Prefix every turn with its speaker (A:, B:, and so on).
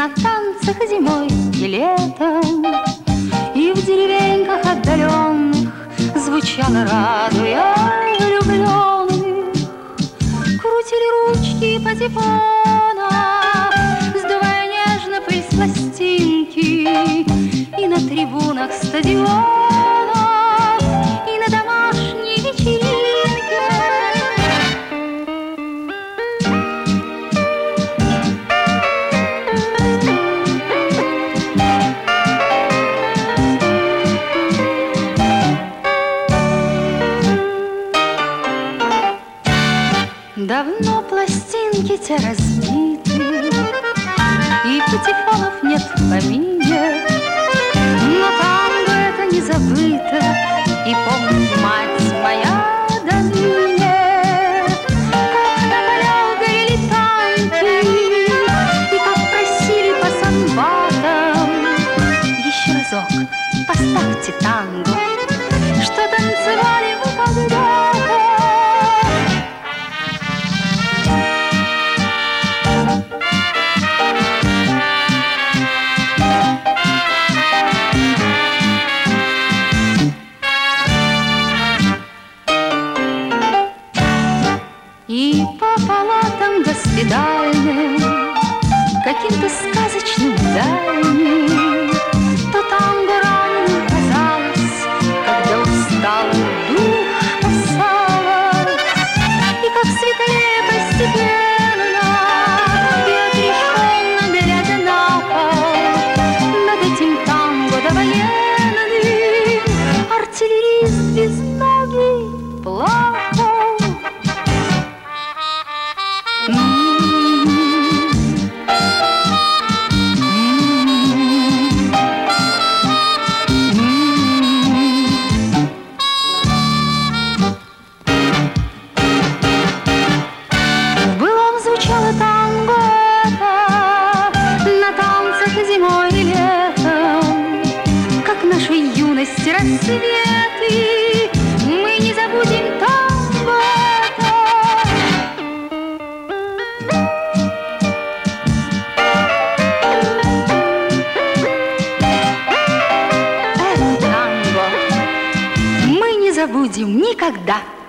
A: на танцах зимой и летом, и в деревеньках отдаленных звучала, радуя влюбленных. Крутили ручки патефона, сдувая нежно пыль с пластинки, и на трибунах стадиона, и на домашней вечеринке. Давно пластинки те разбиты, и патефонов нет в помине, но танго это не забыто, и помнит мать моя до ныне. Как на полях горели танки, и как просили по санбатам: еще разок поставьте танго, что танцевали мы когда-то. И по палатам госпитальным, каким-то сказочным дальним, то танго раненым казалось, когда усталый дух спасалось. И как светлее постепенно, и отрешенно глядя на пол, над этим танго довоенным артиллерист без ноги плакал. В былом звучало танго это на танцах зимой и летом, как в нашей юности рассветы. Мы не забудем танго это. Это танго мы не забудем никогда.